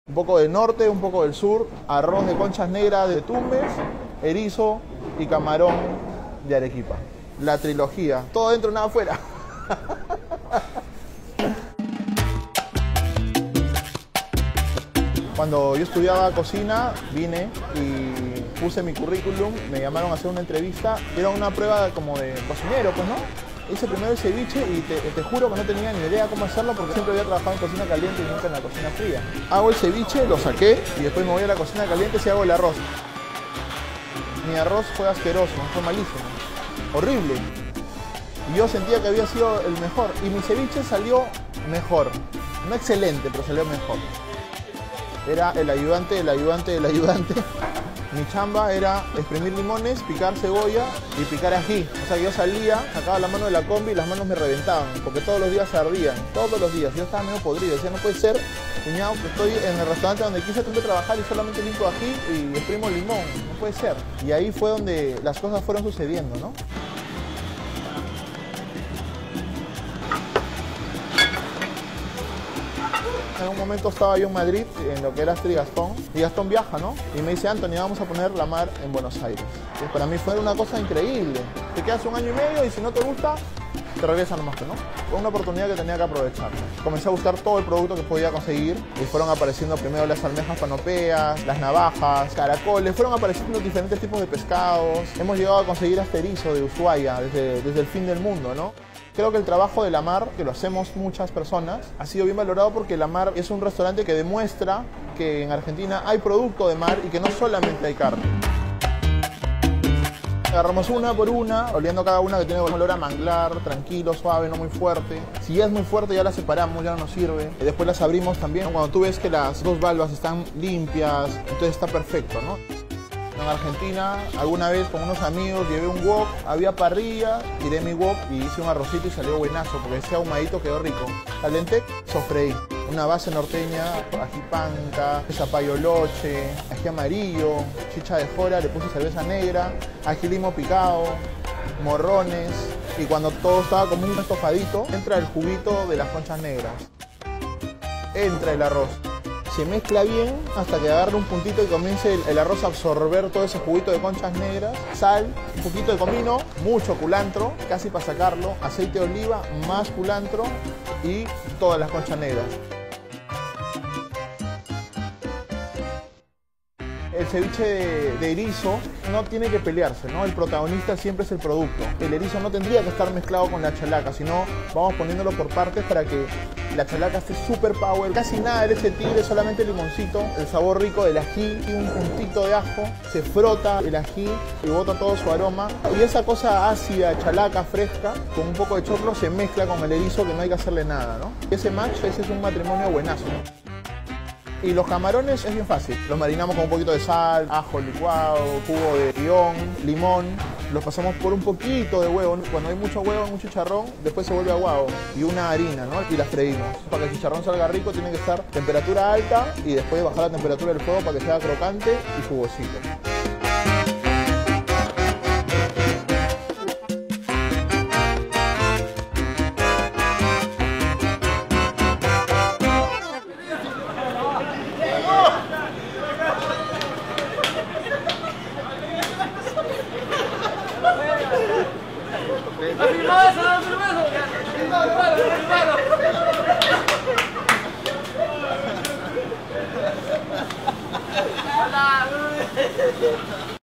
Un poco del norte, un poco del sur, arroz de conchas negras de Tumbes, erizo y camarón de Arequipa. La trilogía, todo dentro, nada afuera. Cuando yo estudiaba cocina, vine y puse mi currículum, me llamaron a hacer una entrevista. Era una prueba como de cocinero, pues, ¿no? Hice primero el ceviche y te juro que no tenía ni idea cómo hacerlo porque siempre había trabajado en cocina caliente y nunca en la cocina fría. Hago el ceviche, lo saqué y después me voy a la cocina caliente y hago el arroz. Mi arroz fue asqueroso, fue malísimo, horrible. Y yo sentía que había sido el mejor y mi ceviche salió mejor. No excelente, pero salió mejor. Era el ayudante del ayudante del ayudante. Mi chamba era exprimir limones, picar cebolla y picar ají. O sea, yo salía, sacaba la mano de la combi y las manos me reventaban, porque todos los días se ardían, todos los días. Yo estaba medio podrido, decía, no puede ser, cuñado, que estoy en el restaurante donde quise tanto trabajar y solamente limpio ají y exprimo limón. No puede ser. Y ahí fue donde las cosas fueron sucediendo, ¿no? En un momento estaba yo en Madrid, en lo que era Astrid y Gastón, y Gastón viaja, ¿no? Y me dice, Anthony, vamos a poner La Mar en Buenos Aires. Y para mí fue una cosa increíble. Te quedas 1 año y medio y si no te gusta, te regresas nomás, ¿no? Fue una oportunidad que tenía que aprovechar. Comencé a buscar todo el producto que podía conseguir y fueron apareciendo primero las almejas panopeas, las navajas, caracoles, fueron apareciendo diferentes tipos de pescados. Hemos llegado a conseguir hasta erizo de Ushuaia desde el fin del mundo, ¿no? Creo que el trabajo de La Mar, que lo hacemos muchas personas, ha sido bien valorado porque La Mar es un restaurante que demuestra que en Argentina hay producto de mar y que no solamente hay carne. Agarramos una por una, oliendo cada una que tiene olor a manglar, tranquilo, suave, no muy fuerte. Si ya es muy fuerte ya la separamos, ya no nos sirve. Y después las abrimos también. Cuando tú ves que las 2 valvas están limpias, entonces está perfecto, ¿no? En Argentina, alguna vez con unos amigos llevé un wok, había parrilla, tiré mi wok y hice un arrocito y salió buenazo porque ese ahumadito quedó rico. Calenté, sofreí. Una base norteña, ají panca, zapallo loche, ají amarillo, chicha de jora, le puse cerveza negra, ají limo picado, morrones. Y cuando todo estaba como un estofadito, entra el juguito de las conchas negras. Entra el arroz. Se mezcla bien hasta que agarre un puntito y comience el arroz a absorber todo ese juguito de conchas negras. Sal, un poquito de comino, mucho culantro, casi para sacarlo, aceite de oliva, más culantro y todas las conchas negras. El ceviche de erizo no tiene que pelearse, ¿no? El protagonista siempre es el producto. El erizo no tendría que estar mezclado con la chalaca, sino vamos poniéndolo por partes para que la chalaca esté super power. Casi nada de leche de tigre, solamente el limoncito, el sabor rico del ají y un puntito de ajo. Se frota el ají y bota todo su aroma. Y esa cosa ácida, chalaca, fresca, con un poco de choclo se mezcla con el erizo que no hay que hacerle nada, ¿no? Ese match, ese es un matrimonio buenazo, ¿no? Y los camarones es bien fácil. Los marinamos con un poquito de sal, ajo licuado, jugo de guión, limón. Los pasamos por un poquito de huevo. Cuando hay mucho huevo, mucho chicharrón, después se vuelve aguado. Y una harina, ¿no? Y las freímos. Para que el chicharrón salga rico tiene que estar temperatura alta y después bajar la temperatura del fuego para que sea crocante y jugosito.